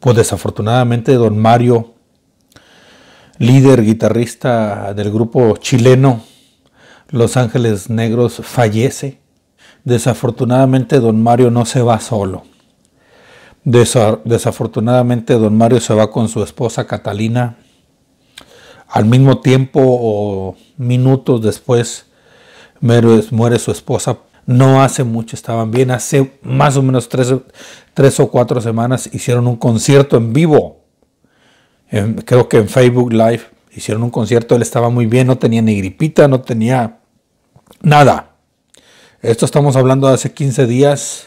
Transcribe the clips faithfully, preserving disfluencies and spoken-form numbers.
Pues desafortunadamente don Mario, líder guitarrista del grupo chileno Los Ángeles Negros, fallece. Desafortunadamente don Mario no se va solo. Desa- desafortunadamente don Mario se va con su esposa Catalina. Al mismo tiempo o minutos después muere, muere su esposa. No hace mucho estaban bien, hace más o menos tres, tres o cuatro semanas hicieron un concierto en vivo. En, creo que en Facebook Live hicieron un concierto, él estaba muy bien, no tenía ni gripita, no tenía nada. Esto estamos hablando de hace quince días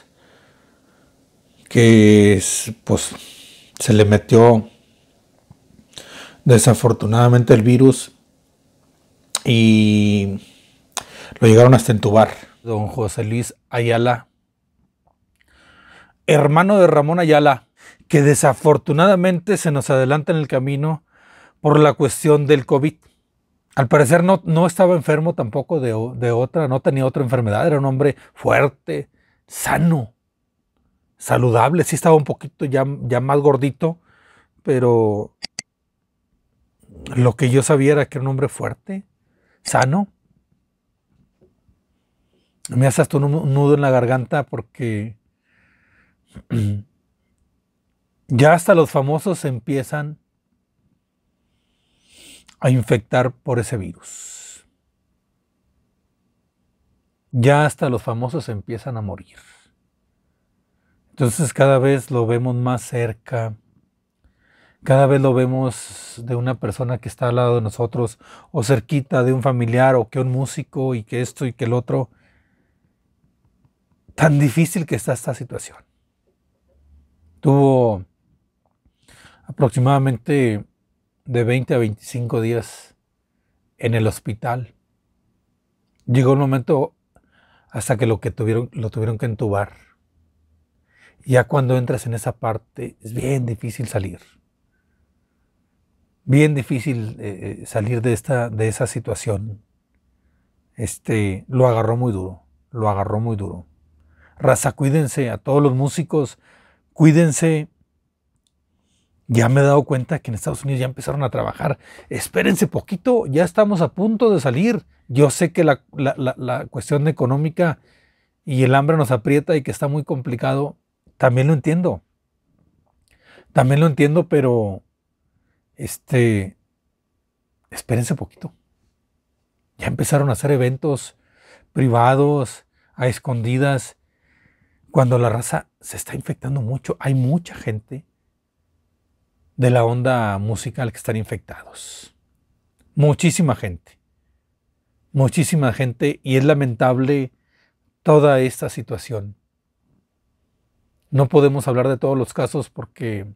que pues se le metió desafortunadamente el virus y lo llegaron hasta entubar. Don José Luis Ayala, hermano de Ramón Ayala, que desafortunadamente se nos adelanta en el camino por la cuestión del COVID. Al parecer no, no estaba enfermo tampoco de, de otra, no tenía otra enfermedad, era un hombre fuerte, sano, saludable, sí estaba un poquito ya, ya más gordito, pero lo que yo sabía era que era un hombre fuerte, sano. Me hace hasta un nudo en la garganta porque ya hasta los famosos empiezan a infectar por ese virus. Ya hasta los famosos empiezan a morir. Entonces cada vez lo vemos más cerca. Cada vez lo vemos de una persona que está al lado de nosotros o cerquita de un familiar o que un músico y que esto y que el otro. Tan difícil que está esta situación. Tuvo aproximadamente de veinte a veinticinco días en el hospital. Llegó un momento hasta que lo, que tuvieron, lo tuvieron que entubar. Ya cuando entras en esa parte es bien difícil salir. Bien difícil eh, salir de, esta, de esa situación. Este, lo agarró muy duro. Lo agarró muy duro. Raza, cuídense, a todos los músicos, cuídense. Ya me he dado cuenta que en Estados Unidos ya empezaron a trabajar. Espérense poquito, ya estamos a punto de salir. Yo sé que la, la, la, la cuestión económica y el hambre nos aprieta y que está muy complicado. También lo entiendo. También lo entiendo, pero este, espérense poquito. Ya empezaron a hacer eventos privados, a escondidas. Cuando la raza se está infectando mucho, hay mucha gente de la onda musical que están infectados. Muchísima gente. Muchísima gente y es lamentable toda esta situación. No podemos hablar de todos los casos porque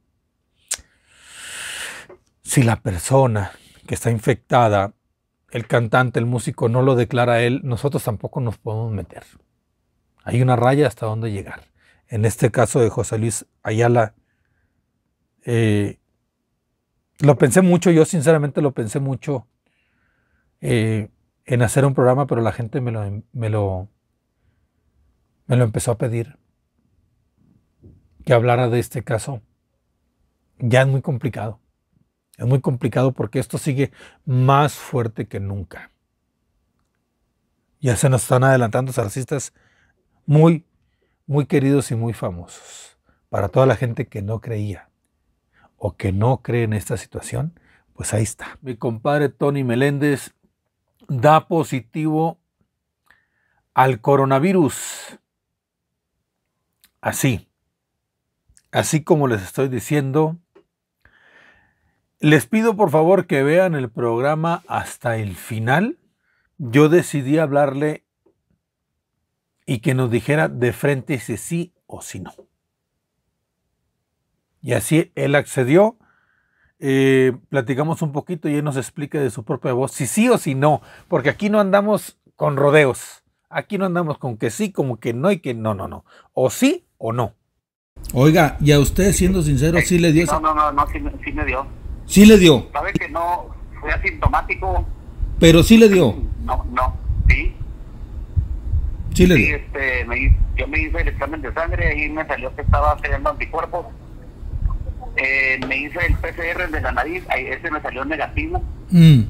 si la persona que está infectada, el cantante, el músico no lo declara a él, nosotros tampoco nos podemos meter. Hay una raya hasta dónde llegar. En este caso de José Luis Ayala, eh, lo pensé mucho, yo sinceramente lo pensé mucho eh, en hacer un programa, pero la gente me lo, me, lo, me lo empezó a pedir, que hablara de este caso. Ya es muy complicado. Es muy complicado porque esto sigue más fuerte que nunca. Ya se nos están adelantando artistas muy, muy queridos y muy famosos. Para toda la gente que no creía o que no cree en esta situación, pues ahí está. Mi compadre Tony Meléndez da positivo al coronavirus. Así, así como les estoy diciendo. Les pido por favor que vean el programa hasta el final. Yo decidí hablarle y que nos dijera de frente si sí o si no. Y así él accedió. Eh, platicamos un poquito y él nos explica de su propia voz si sí o si no. Porque aquí no andamos con rodeos. Aquí no andamos con que sí, como que no y que no, no, no. O sí o no. Oiga, y a usted siendo sincero, ¿sí le dio? No, no, no, no, sí, sí me dio. ¿Sí le dio? ¿Sabe que no fue asintomático? Pero sí le dio. No, no, sí. Sí le Sí, dio. este, me, yo me hice el examen de sangre y me salió que estaba teniendo anticuerpos. Eh, me hice el P C R de la nariz, ahí ese me salió negativo. Mm.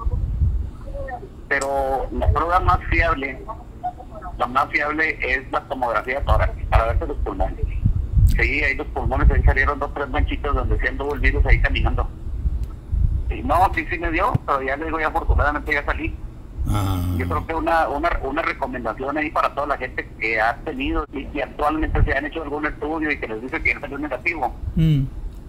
Pero la prueba más fiable, la más fiable es la tomografía torácica para verse los pulmones. Sí, ahí los pulmones, ahí salieron dos, tres manchitas donde se anduvo el virus ahí caminando. Y no, sí, sí me dio, pero ya le digo, ya afortunadamente ya salí. Ah. Yo creo que una, una, una recomendación ahí para toda la gente que ha tenido y que actualmente se han hecho algún estudio y que les dice que ya salió negativo. Mm.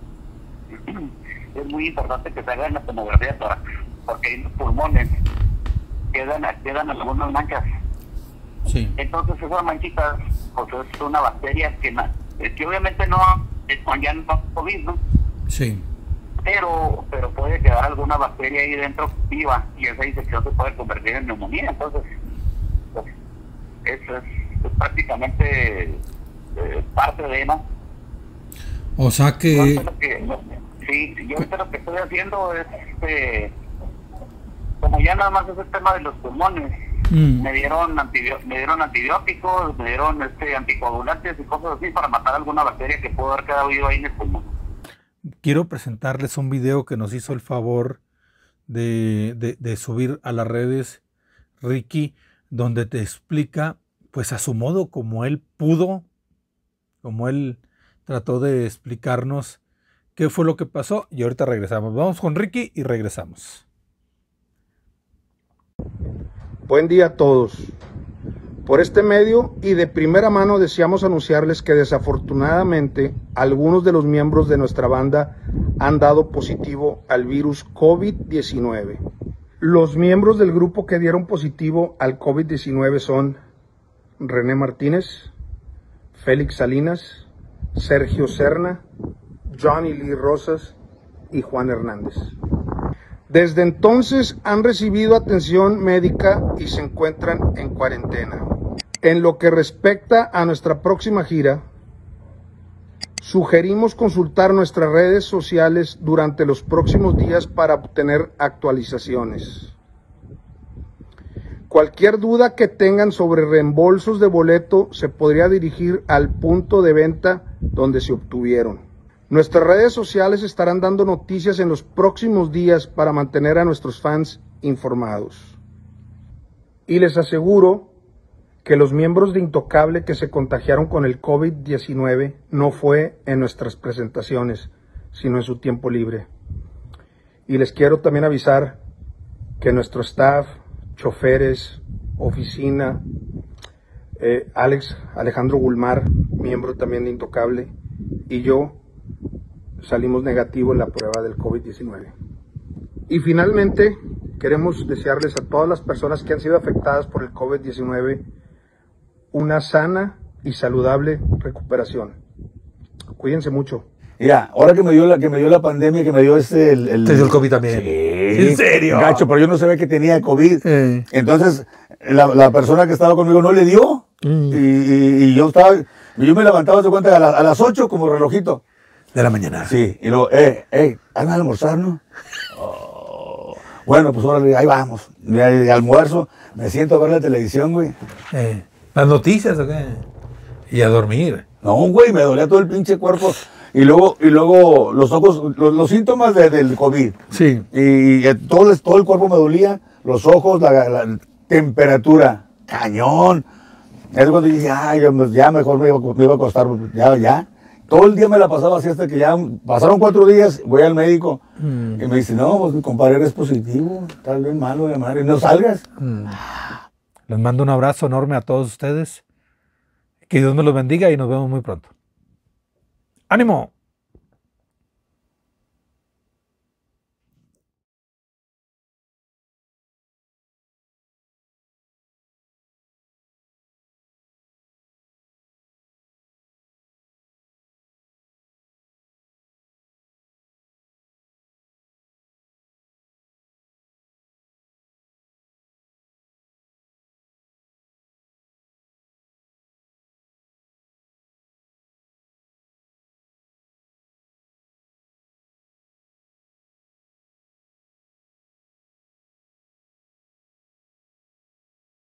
Es muy importante que se hagan la tomografía torácica, porque en los pulmones quedan, quedan algunas manchas. Sí. Entonces esas manchitas, pues es una bacteria que, que obviamente no es ya no es COVID, ¿no? Sí. Pero, pero puede quedar alguna bacteria ahí dentro viva y esa infección se puede convertir en neumonía. Entonces, pues, es, es, es prácticamente eh, parte de, ¿no? O sea que... Yo ahorita lo que sí, yo ahorita lo que estoy haciendo es, este, como ya nada más es el tema de los pulmones, mm. me dieron antibióticos, me dieron antibióticos, me dieron este anticoagulantes y cosas así para matar alguna bacteria que pudo haber quedado viva ahí en el pulmón. Quiero presentarles un video que nos hizo el favor de, de, de subir a las redes Ricky, donde te explica, pues a su modo, como él pudo, como él trató de explicarnos qué fue lo que pasó, y ahorita regresamos. Vamos con Ricky y regresamos. Buen día a todos. Por este medio y de primera mano deseamos anunciarles que desafortunadamente algunos de los miembros de nuestra banda han dado positivo al virus COVID diecinueve. Los miembros del grupo que dieron positivo al COVID diecinueve son René Martínez, Félix Salinas, Sergio Serna, Johnny Lee Rosas y Juan Hernández. Desde entonces han recibido atención médica y se encuentran en cuarentena. En lo que respecta a nuestra próxima gira, sugerimos consultar nuestras redes sociales durante los próximos días para obtener actualizaciones. Cualquier duda que tengan sobre reembolsos de boleto se podría dirigir al punto de venta donde se obtuvieron. Nuestras redes sociales estarán dando noticias en los próximos días para mantener a nuestros fans informados. Y les aseguro que los miembros de Intocable que se contagiaron con el COVID diecinueve no fue en nuestras presentaciones, sino en su tiempo libre. Y les quiero también avisar que nuestro staff, choferes, oficina, eh, Alex Alejandro Gulmar, miembro también de Intocable, y yo salimos negativo en la prueba del COVID diecinueve. Y finalmente, queremos desearles a todas las personas que han sido afectadas por el COVID diecinueve una sana y saludable recuperación. Cuídense mucho. Mira, ahora que me dio la, que me dio la pandemia, que me dio este... El, el, ¿Te dio el COVID también? Sí. ¿En serio? Gacho, pero yo no sabía que tenía COVID. Eh. Entonces, la, la persona que estaba conmigo no le dio. Mm. Y, y, y yo estaba... Yo me levantaba, de cuenta, a, la, a las ocho como relojito. De la mañana. Sí, y luego, eh, eh, ¿van a almorzar, no? Oh. Bueno, pues ahora ahí vamos. De, de almuerzo, me siento a ver la televisión, güey. Eh. ¿Las noticias o qué? Y a dormir. No, güey, me dolía todo el pinche cuerpo. Y luego, y luego los ojos, los, los síntomas de, del COVID. Sí. Y, y todo, el, todo el cuerpo me dolía, los ojos, la, la temperatura, cañón. Es cuando dije, ay, ya mejor me iba, me iba a costar, ya, ya. Todo el día me la pasaba así hasta que ya pasaron cuatro días, voy al médico mm. y me dice, no, pues mi compadre eres positivo, tal vez malo de madre, no salgas. Mm. Les mando un abrazo enorme a todos ustedes. Que Dios me los bendiga y nos vemos muy pronto. ¡Ánimo!